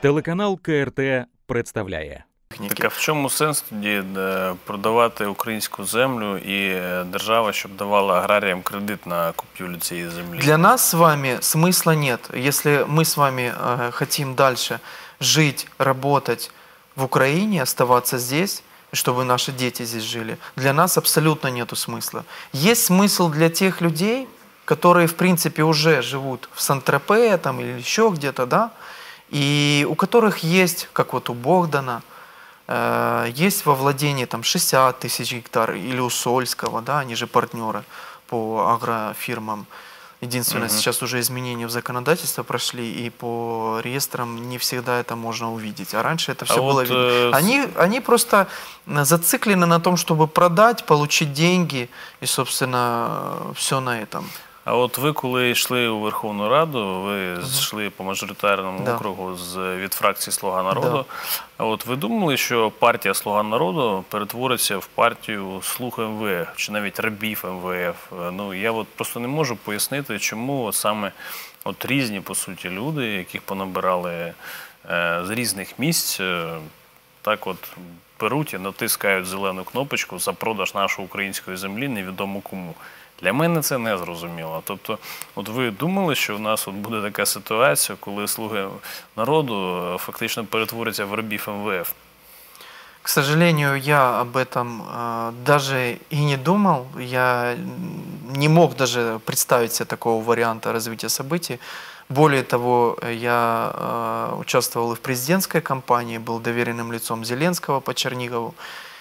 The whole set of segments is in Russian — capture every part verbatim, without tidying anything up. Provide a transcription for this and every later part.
Телеканал К Р Т представляє. Так а в чому сенс тоді продавати українську землю і держава, щоб давала аграріям кредит на купівлю цієї землі? Для нас с вами смысла нет. Если мы с вами э, хотим дальше жить, работать в Украине, оставаться здесь, чтобы наши дети здесь жили, для нас абсолютно нету смысла. Есть смысл для тех людей, которые, в принципе, уже живут в Сан-Тропе там, или еще где-то, да, и у которых есть, как вот у Богдана, э, есть во владении там шестьдесят тысяч гектар, или у Сольского, да, они же партнеры по агрофирмам. Единственное, угу. сейчас уже изменения в законодательство прошли, и по реестрам не всегда это можно увидеть. А раньше это все а было вот, видно. Э... Они, они просто зациклены на том, чтобы продать, получить деньги, и, собственно, все на этом. А от ви, коли йшли у Верховну Раду, ви йшли по мажоритарному да. округу з, від фракції «Слуга народу», да. а от ви думали, що партія «Слуга народу» перетвориться в партію «Слуг М В Ф» чи навіть рабів М В Ф? Ну, я от просто не можу пояснити, чому от саме от різні, по суті, люди, яких понабирали е, з різних місць, е, так от беруть і натискають зелену кнопочку за продаж нашої української землі невідомо кому. Для мене це не зрозуміло. Тобто, от ви думали, що у нас от буде така ситуація, коли «Слуги народу» фактично перетворяться в рабів М В Ф? К сожалению, я об этом э, даже и не думал. Я не мог даже представить себе такого варианта развития событий. Более того, я э, участвовал и в президентской кампании, был доверенным лицом Зеленского по Чернигову.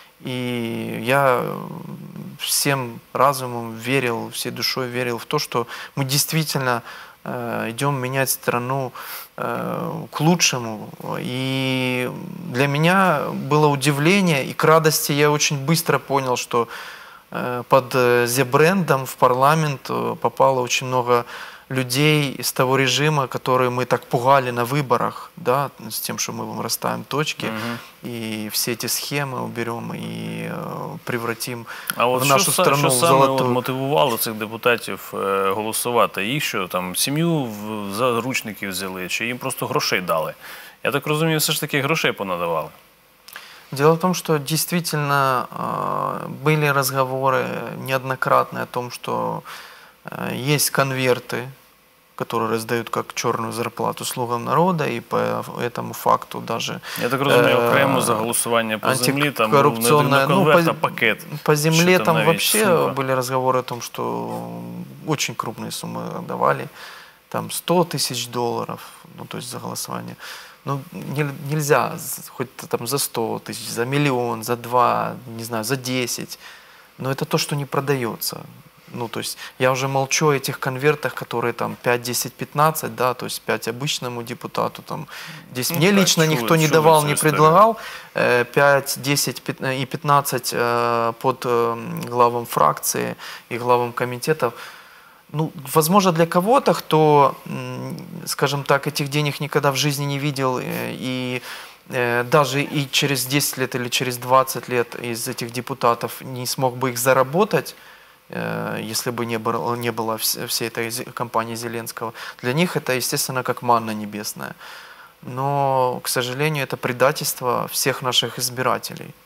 И я всем разумом верил, всей душой верил в то, что мы действительно э, идем менять страну э, к лучшему. И для меня было удивление, и к радости я очень быстро понял, что э, под зе-брендом в парламент попало очень много людей из того режима, которые мы так пугали на выборах, да, с тем, что мы вам расставим точки, угу. и все эти схемы уберем и э, превратим а в нашу що, страну що в саме золотую. От мотивувало цих депутатів е, голосувати? Їх що, там, сім'ю в заручників взяли, чи їм просто грошей дали? Я так розумію, все ж таки грошей понадавали. Дело в том, что действительно э, были разговоры неоднократные о том, что э, есть конверты, которые раздают как черную зарплату «Слугам народа», и по этому факту даже... Я так разумею, окремо за голосование по земле, там антикоррупционная, ну, ну, по, пакет. По земле там, там вообще сумма. Были разговоры о том, что очень крупные суммы давали, там сто тысяч долларов, ну, то есть за голосование. Ну, нельзя, хоть там за сто тысяч, за миллион, за два, не знаю, за десять, но это то, что не продается. Ну, то есть я уже молчу о этих конвертах, которые там пять, десять, пятнадцать, да, то есть пять обычному депутату, там, здесь ну, мне так, лично чего, никто не давал, не предлагал, пять, десять и пятнадцать под главам фракции и главам комитетов. Ну, возможно, для кого-то, кто, скажем так, этих денег никогда в жизни не видел, и даже и через десять лет или через двадцать лет из этих депутатов не смог бы их заработать, если бы не было, не было всей этой кампании Зеленского. Для них это, естественно, как манна небесная. Но, к сожалению, это предательство всех наших избирателей.